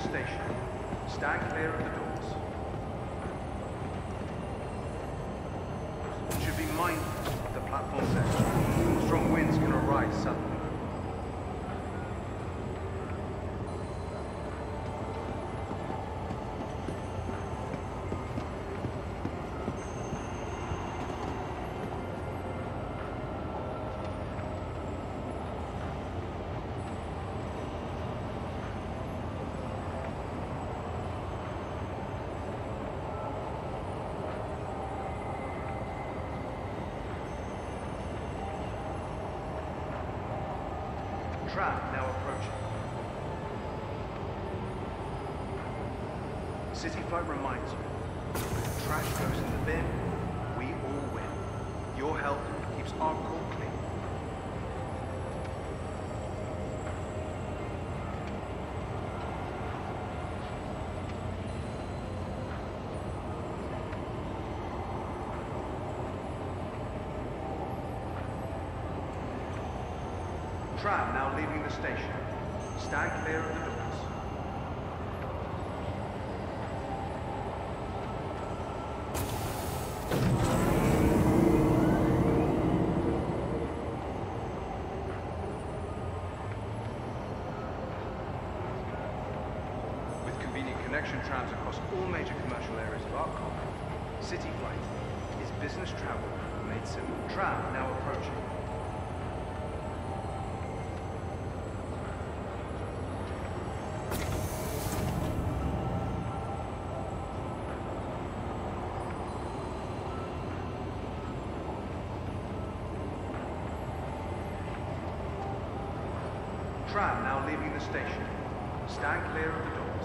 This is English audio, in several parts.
the station. Stand clear of the doors. Should be mindful of the platform section. Strong winds can arise suddenly. Tram now approaching. City Flight reminds you, when trash goes in the bin, we all win. Your help keeps our court clean. Tram now leaving the station. Stand clear of the doors. With convenient connection trams across all major commercial areas of Arcot, City Flight is business travel made simple. Tram now approaching. Tram now leaving the station. Stand clear of the doors.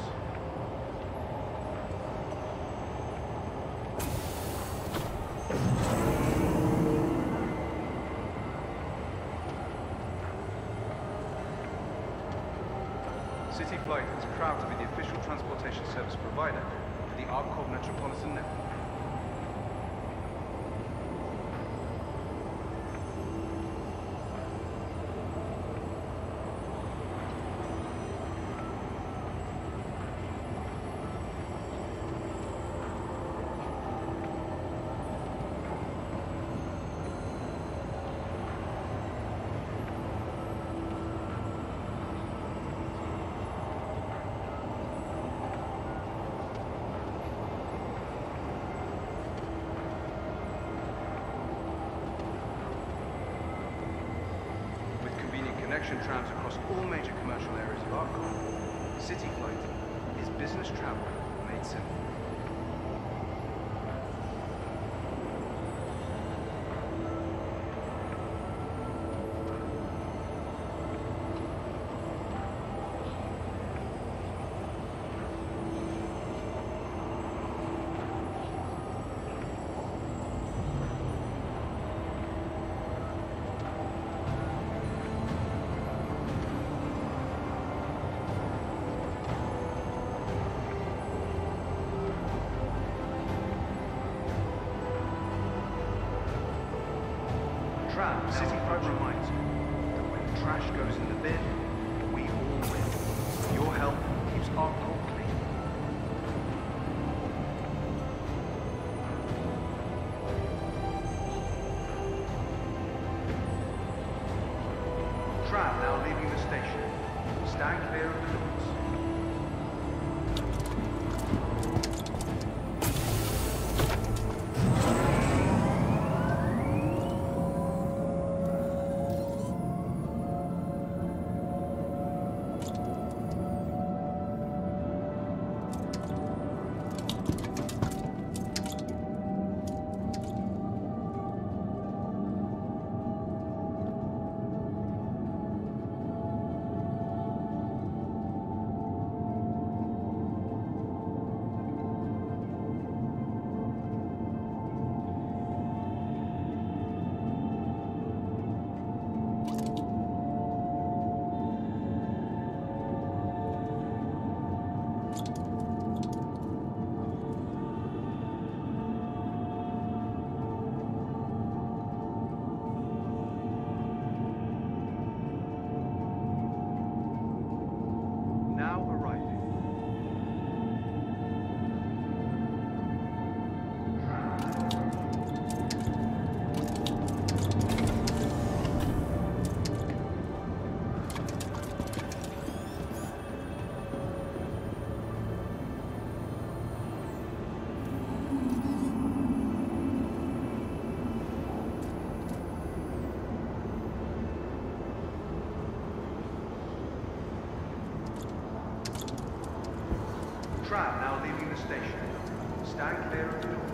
City Flight is proud to be the official transportation service provider for the Arcot Metropolitan Network. Connection trams across all major commercial areas of Arcot, City Flight is business travel made simple. Tram City Flight reminds you that when the trash goes in the bin, we all win. Your help keeps our court clean. Tram now leaving the station. Stand clear of the doors. stand clear of the doors.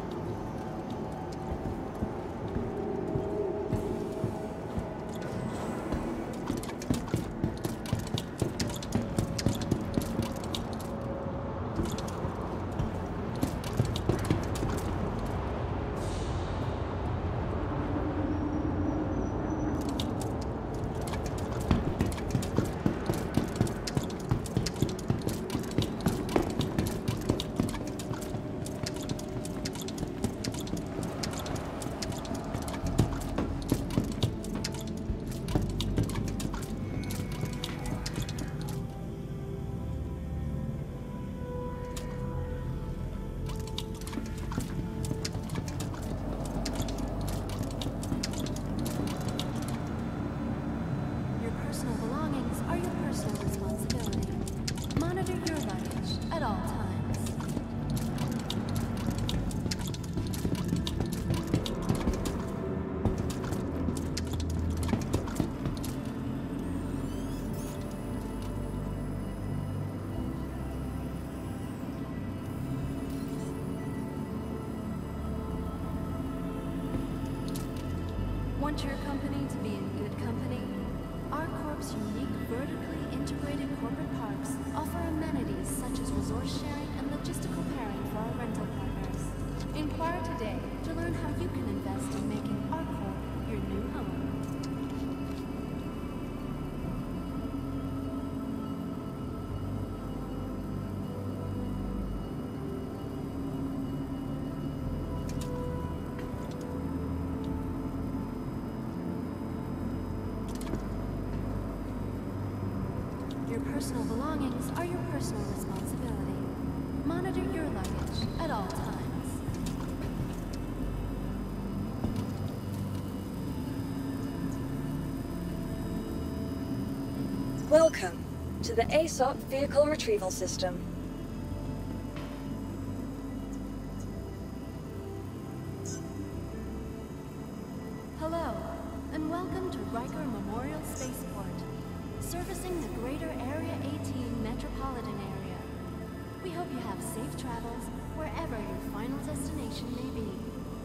Want your company to be in good company? ArcCorp's unique vertically integrated corporate parks offer amenities such as resource sharing and logistical pairing for our rental partners. Inquire today to learn how you can invest in making ArcCorp your new home. Your personal belongings are your personal responsibility. Monitor your luggage at all times. Welcome to the ASOP Vehicle Retrieval System. Hello, and welcome to Riker Memorial Spaceport, servicing the greater Area 18 metropolitan area. We hope you have safe travels wherever your final destination may be.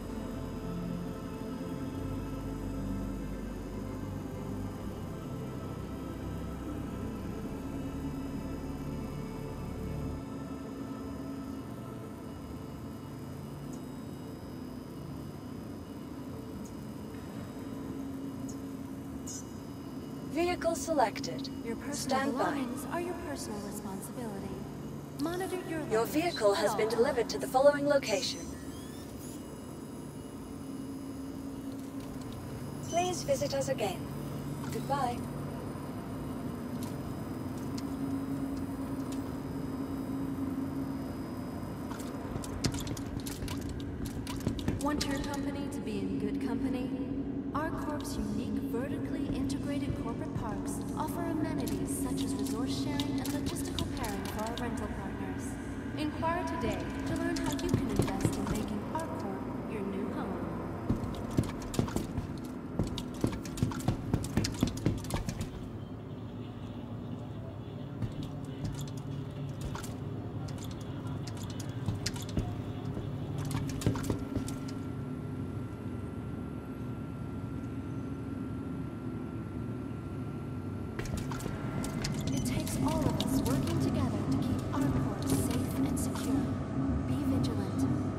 Vehicle selected. Your personal Stand by. belongings are your personal responsibility. Monitor your luggage Your vehicle has at been all delivered to the times. following location. Please visit us again. Goodbye. Want your company to be in good company? ArcCorp's unique vertically integrated corporate parks offer amenities such as resource sharing and logistical pairing for our rental partners. Inquire today to learn how you can invest in making ArcCorp your new home. It takes all of us working together to keep ArcCorp safe and secure. Be vigilant.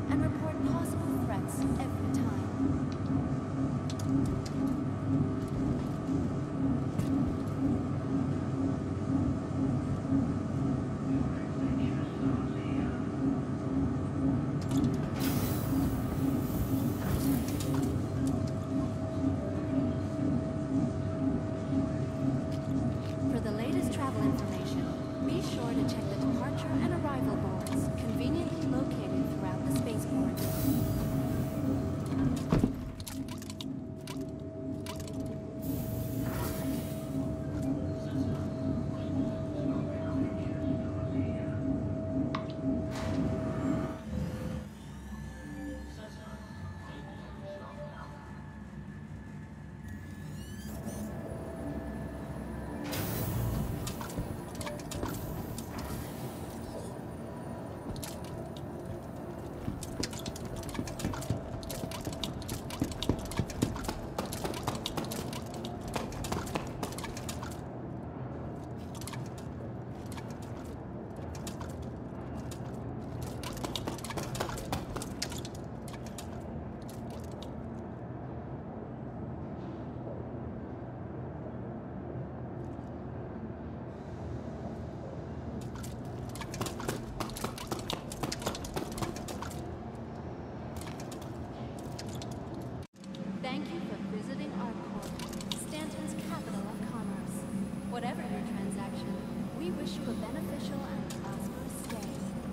Thank you for visiting Arcorp, Stanton's capital of commerce. Whatever your transaction, we wish you a beneficial and prosperous stay.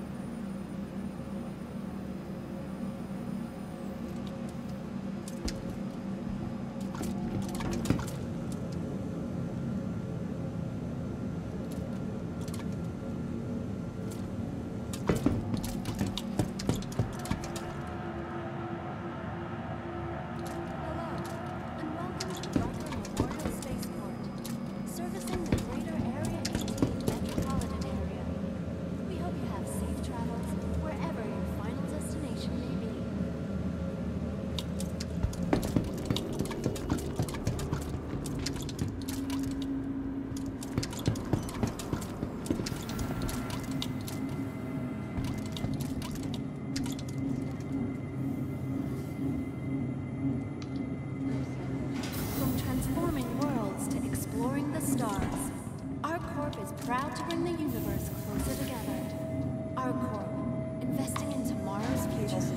Proud to bring the universe closer together. Arcorp, investing in tomorrow's future.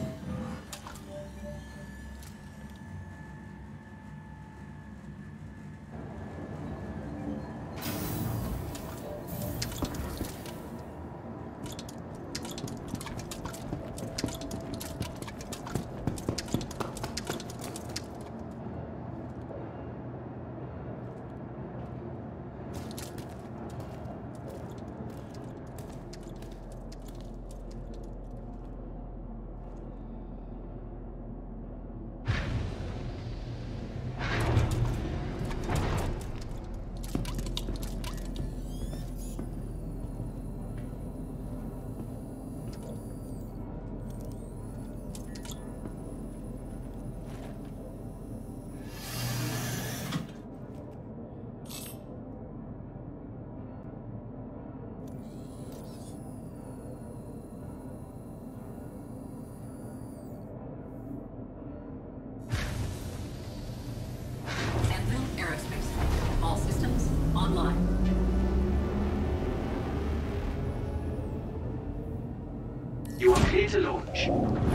You are clear to launch.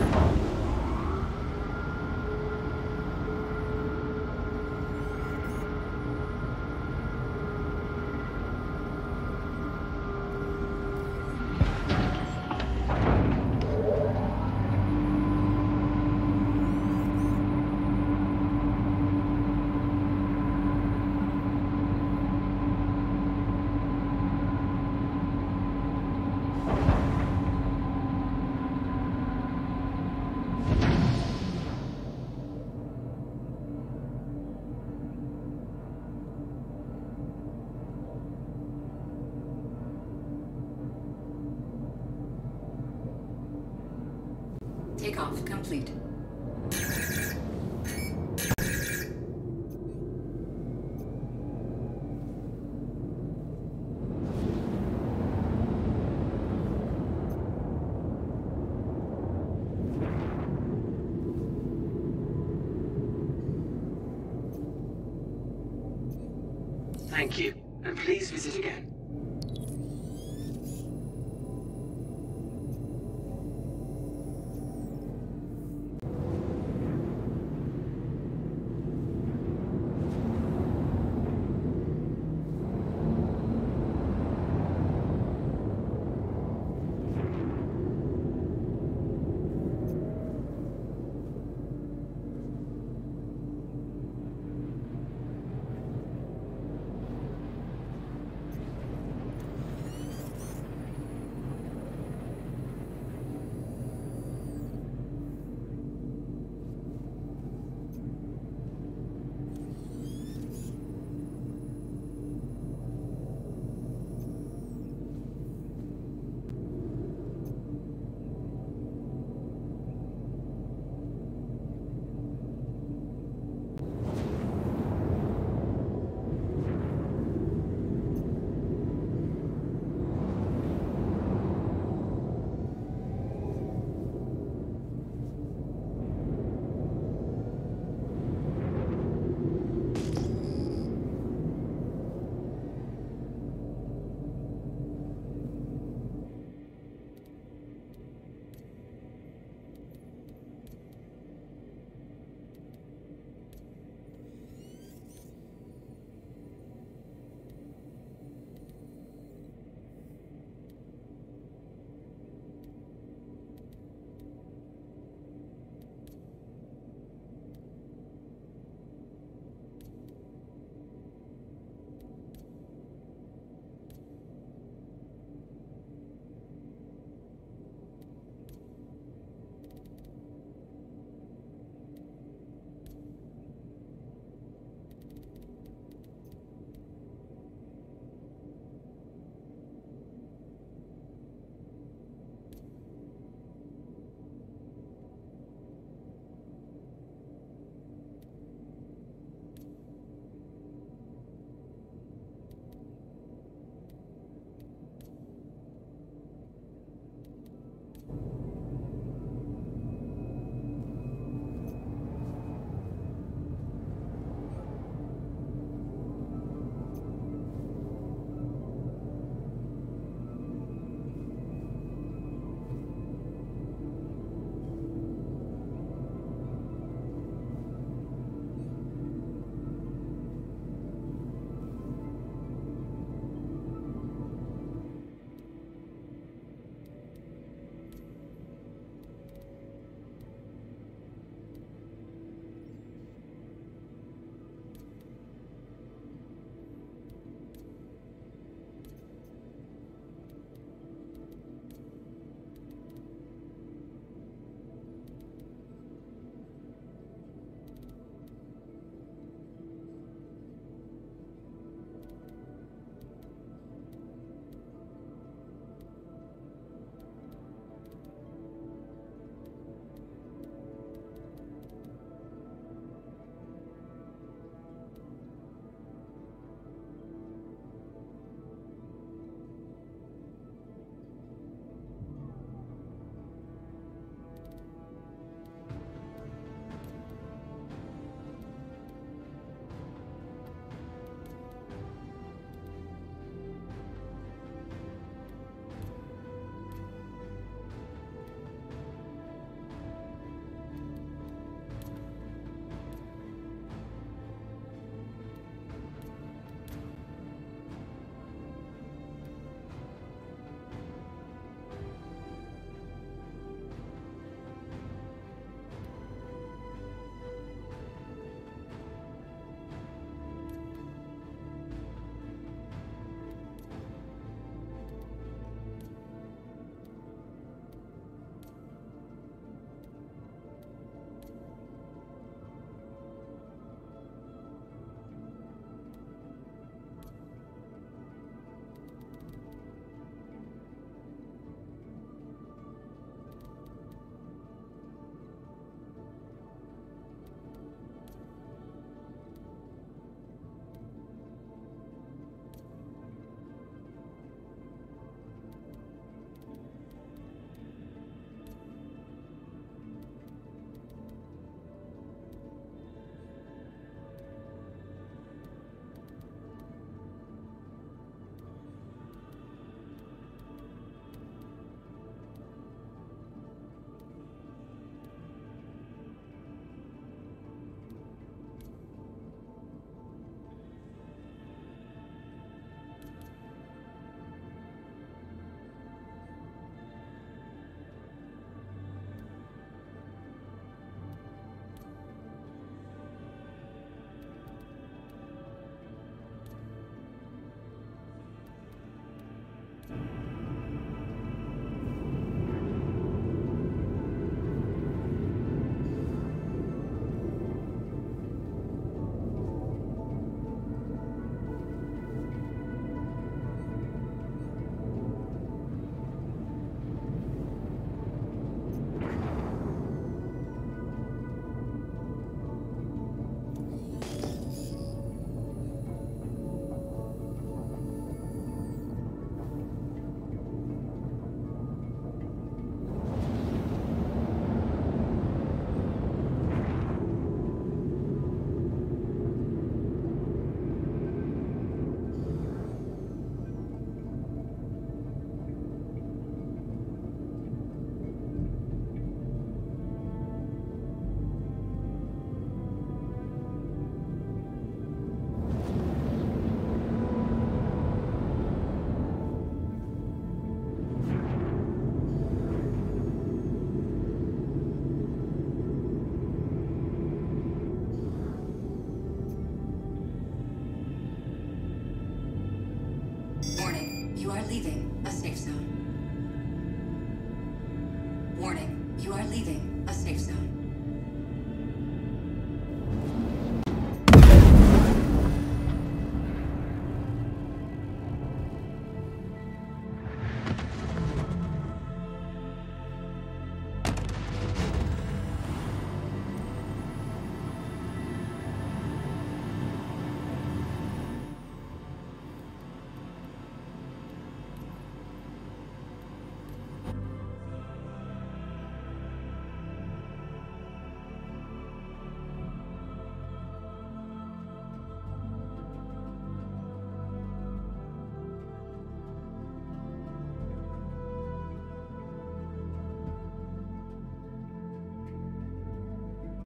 Takeoff complete. Thank you, and please visit again. You are leaving a safe zone. Warning, you are leaving a safe zone.